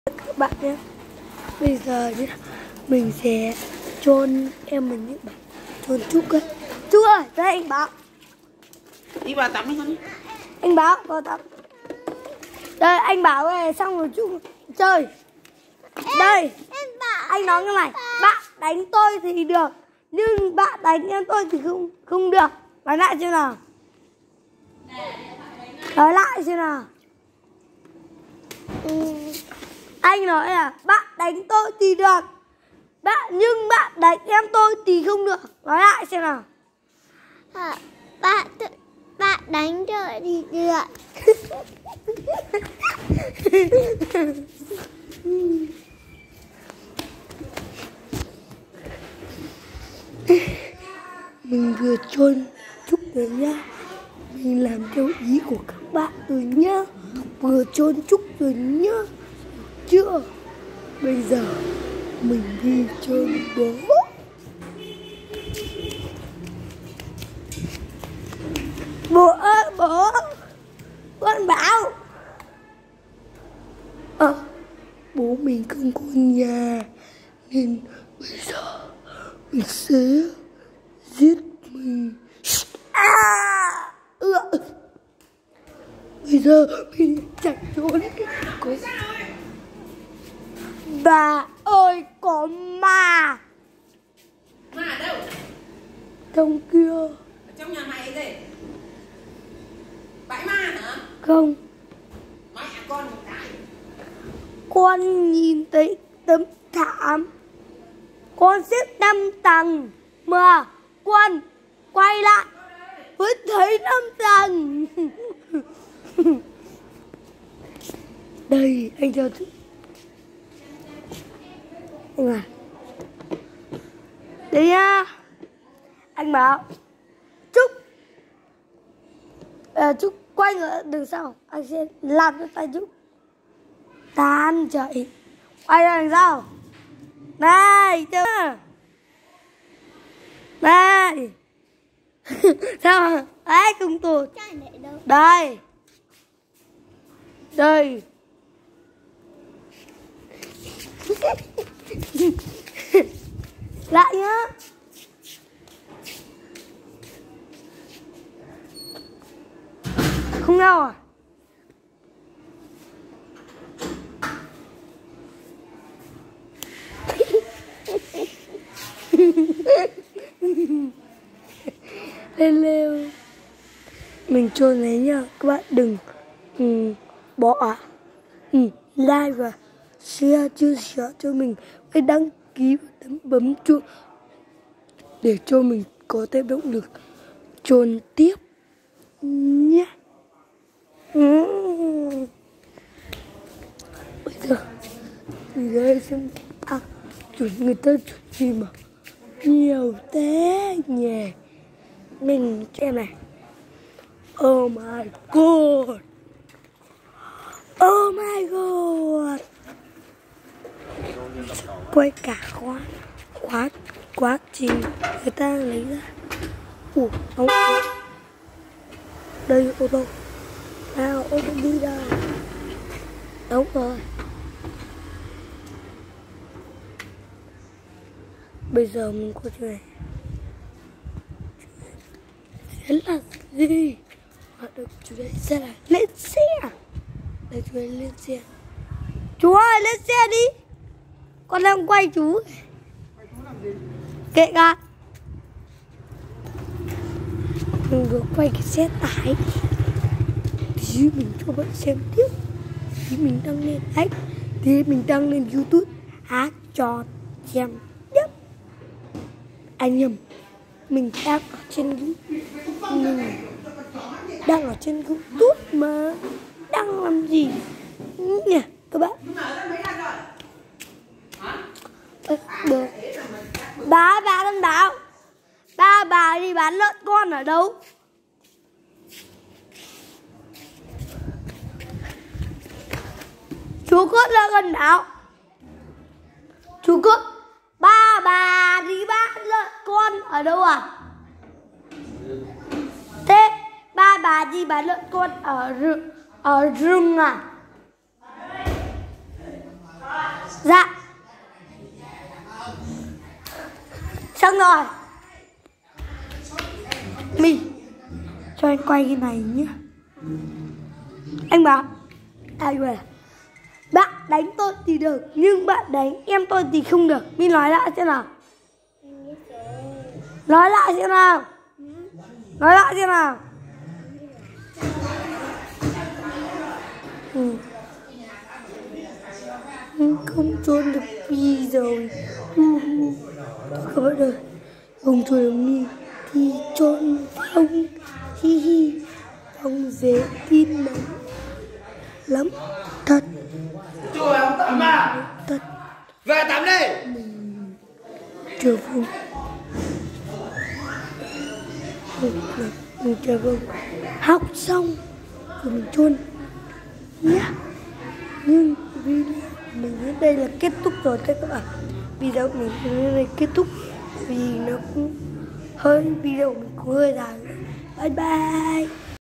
Các bạn nhé, bây giờ nhé, mình sẽ chôn em mình nhé bạn, chôn Trúc ấy. Trúc ơi, đây anh Bảo. Đi vào tắm đi con đi. Anh Bảo vào tắm. Đây anh Bảo về xong rồi Trúc chơi. Đây, anh nói như này, bạn đánh tôi thì được, nhưng bạn đánh em tôi thì không được. Nói lại chưa nào? Nói lại chưa nào? Anh nói là bạn đánh tôi thì được, nhưng bạn đánh em tôi thì không được. Nói lại xem nào. Bạn đánh tôi thì được. Mình vừa chôn Trúc rồi nhá. Mình làm theo ý của các bạn rồi nhá. Vừa chôn Trúc rồi nhá. Chưa? Bây giờ mình đi chôn bố. Bố ơi bố, con Bảo. Bố mình không có nhà, nên bây giờ mình sẽ giết mình. Bây giờ mình chạy trốn. Bà ơi có ma. Ma ở đâu? Trong kia. Ở trong nhà mày gì? Bãi ma hả? Không. Mẹ con một cái. Con nhìn thấy tấm thảm. Con xếp 5 tầng mà con quay lại vẫn thấy 5 tầng. Đây anh cho chú. Anh à, đây nhá. Anh bảo Trúc, Trúc quay ngựa đằng sau, anh sẽ làm cho tay Trúc tan chảy. Quay ra đằng sau. Này chưa? Này. Sao? Đấy cùng tụt. Đây. Đây. Lại nhá. Không đâu à? Lên leo. Mình chôn lấy nhá. Các bạn đừng bỏ like và share chia sẻ cho mình, hãy đăng ký và bấm chuông để cho mình có thêm động lực chôn tiếp nhé. Bây giờ mình ra đây xem người ta chuẩn gì mà nhiều thế nhỉ. Mình xem này. Oh my god. Oh my god. Quay cả quá trình người ta lấy ra. Đóng đây ô tô. Nào ô tô đi ra. Đóng rồi. Bây giờ mình có chuyện này sẽ là gì? Hoạt động chủ đề sẽ là lên xe. Đây chú ơi lên xe. Chú ơi lên xe đi. Con đang quay chú. Kệ cả. Mình vừa quay cái xe tải. Thì mình cho bạn xem tiếp. Thì mình đăng lên thì mình đăng lên YouTube hát cho xem tiếp. Anh nhầm. Mình đang ở trên YouTube mà. Đang làm gì nhỉ các bạn? Bà con Bảo. Bà đi bán lợn con ở đâu? Chú Cốt là con Bảo. Chú Cốt. Bà đi bán lợn con ở đâu à? Thế bà đi bán lợn con ở rừng à? Xong rồi. Mi cho anh quay cái này nhé. Anh bảo bạn đánh tôi thì được, nhưng bạn đánh em tôi thì không được. Mi nói lại xem nào. Nói lại xem nào. Nói lại xem nào. Không trốn được Mi rồi. Các bạn ơi, không trốn được Mi thì trốn Phong. Hi hi. Phong dễ tin lắm. Lắm thật. Trời ông Tắm à. Thật. Về tắm đi. Chờ Phong. Mình chờ Phong học xong rồi mình chôn nhá. Nhưng video mình đến đây là kết thúc rồi các bạn. Video mình đến đây kết thúc vì nó cũng hơi video mình cũng hơi dài. Bye bye.